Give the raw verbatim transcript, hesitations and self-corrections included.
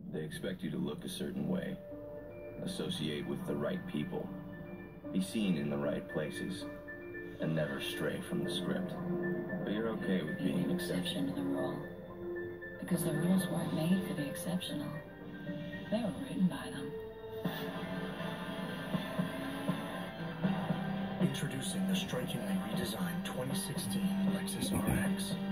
They expect you to look a certain way, associate with the right people, be seen in the right places, and never stray from the script. But you're okay with being an exception to the rule. Because the rules weren't made for the exceptional. They were written by them. Introducing the strikingly redesigned twenty sixteen Lexus R X.